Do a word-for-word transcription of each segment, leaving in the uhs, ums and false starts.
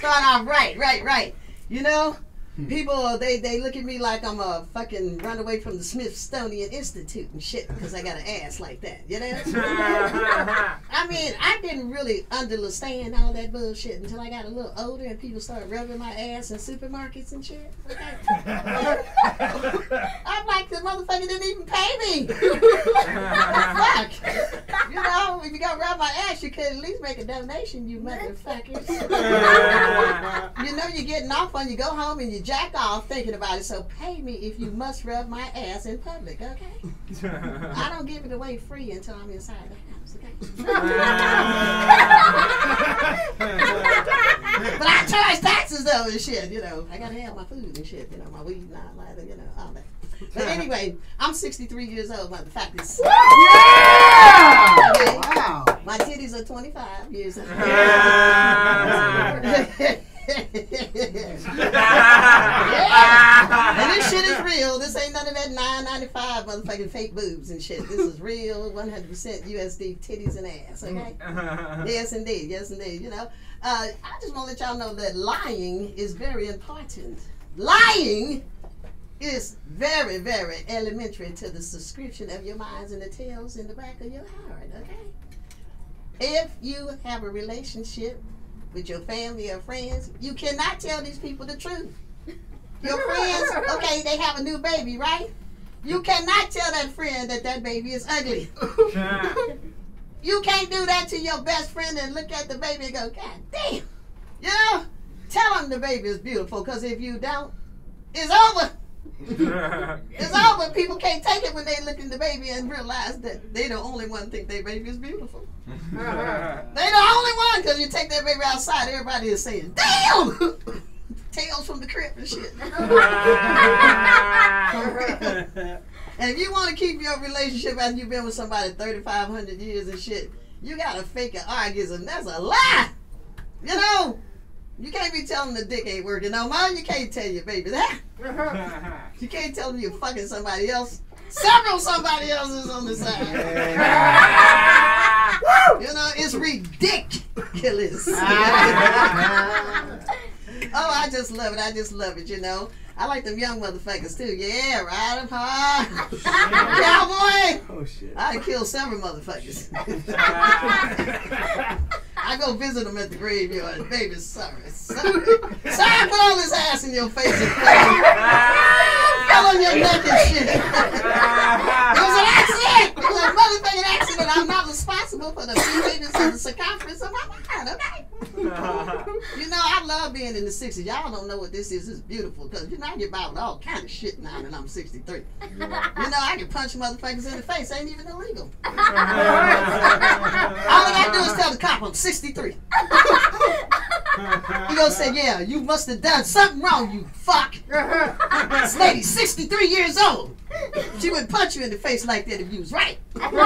start off right, right, right. You know, people, they, they look at me like I'm a fucking runaway from the Smithsonian Institute and shit because I got an ass like that, you know? I mean, I didn't really understand all that bullshit until I got a little older and people started rubbing my ass in supermarkets and shit. Okay? I'm like, the motherfucker didn't even pay me. Fuck. You know, if you got to rub my ass, you could at least make a donation, you motherfuckers. You know you're getting off when you go home and you jack off thinking about it, so pay me if you must rub my ass in public, okay? I don't give it away free until I'm inside the house, okay? But I charge taxes though and shit, you know. I gotta have my food and shit, you know, my weed and all that, you know, all that. But anyway, I'm sixty-three years old, motherfuckers. Yeah! Okay? Wow. My titties are twenty-five years old. Yeah. And this shit is real. This ain't none of that nine ninety-five motherfucking fake boobs and shit. This is real one hundred percent U S D titties and ass, okay? Yes, indeed. Yes, indeed. You know, uh, I just want to let y'all know that lying is very important. Lying is very, very elementary to the subscription of your minds and the tails in the back of your heart, okay? If you have a relationship with your family or friends, you cannot tell these people the truth. Your friends, okay, they have a new baby, right? You cannot tell that friend that that baby is ugly. You can't do that to your best friend and look at the baby and go, God damn. You know, tell them the baby is beautiful, because if you don't, it's over. It's over. People can't take it when they look at the baby and realize that they the only one think their baby is beautiful. They the only one, because you take that baby outside, everybody is saying, damn! Tales from the crypt and shit. And if you want to keep your relationship after you've been with somebody thirty-five hundred years and shit, you got to fake an orgasm. That's a lie! You know? You can't be telling the dick ain't working no more. You can't tell your baby that. You can't tell them you're fucking somebody else. Several somebody else's on the side. You know, it's ridiculous. Oh, I just love it. I just love it, you know. I like them young motherfuckers too. Yeah, ride them hard. Cowboy! Oh, shit. I killed several motherfuckers. I go visit them at the graveyard. Baby, sorry. Sorry. Sorry I put all this ass in your face and fell on your neck and shit. It was an accident. It was a motherfucking accident. I'm not responsible for the behaviors of the circumference of my mind, okay? You know, I love being in the sixties. Y'all don't know what this is. It's beautiful because, you know, I get by with all kind of shit now that I'm sixty-three. You know, I can punch motherfuckers in the face. Ain't even illegal. All I got to do is tell the cop I'm sixty-three. He gonna say, yeah, you must have done something wrong, you fuck. This lady's sixty-three years old. She would punch you in the face like that if you was right.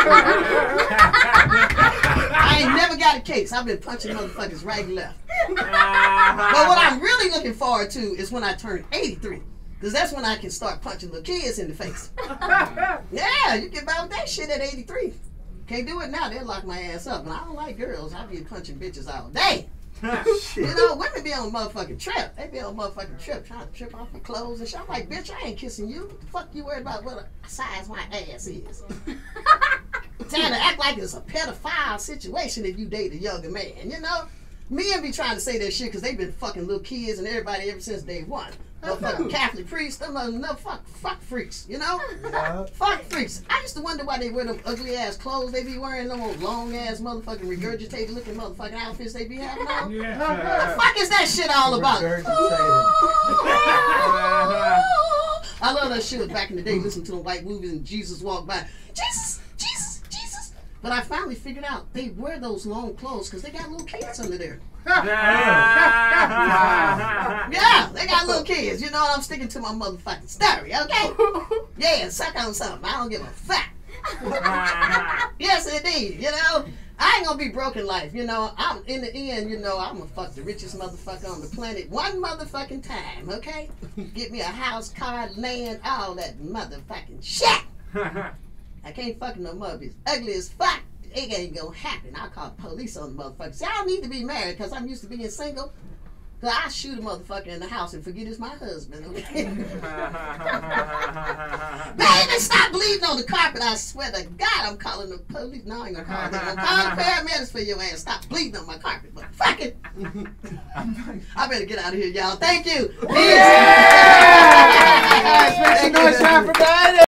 I ain't never got a case. I've been punching motherfuckers right and left. But what I'm really looking forward to is when I turn eighty-three. Because that's when I can start punching little kids in the face. Yeah, you get by with that shit at eighty-three. Can't do it now. They'll lock my ass up. And I don't like girls. I be punching bitches all day. You know, women be on a motherfucking trip. They be on a motherfucking trip trying to trip off your clothes and shit. I'm like, bitch, I ain't kissing you. What the fuck you worried about what size my ass is? Trying to act like it's a pedophile situation if you date a younger man, you know? Men be trying to say that shit because they been fucking little kids and everybody ever since day one. Motherfucking Catholic priests, them other no fuck fuck freaks, you know? Yeah. Fuck freaks. I used to wonder why they wear them ugly ass clothes they be wearing, them old long ass motherfucking regurgitated looking motherfucking outfits they be having on. Yeah. What the fuck is that shit all about? I love that shit back in the day, listening to the white movies and Jesus walked by. Jesus, Jesus, Jesus. But I finally figured out they wear those long clothes because they got little kids under there. Yeah, they got little kids. You know what? I'm sticking to my motherfucking story, okay? Yeah, suck on something. I don't give a fuck. Yes, indeed. You know, I ain't gonna be broke in life. You know, I'm in the end. You know, I'm gonna fuck the richest motherfucker on the planet one motherfucking time, okay? Get me a house, car, land, all that motherfucking shit. I can't fuck no motherfuckers. Ugly as fuck. It ain't gonna happen. I'll call the police on the motherfuckers. See, I don't need to be married because I'm used to being single. Cause I shoot a motherfucker in the house and forget it's my husband, okay? Baby, stop bleeding on the carpet. I swear to God, I'm calling the police. No, I ain't gonna call them. I'm calling the paramedics for your ass. Stop bleeding on my carpet. But fuck it. I better get out of here, y'all. Thank you. Yeah! Make some noise for Afrodyete.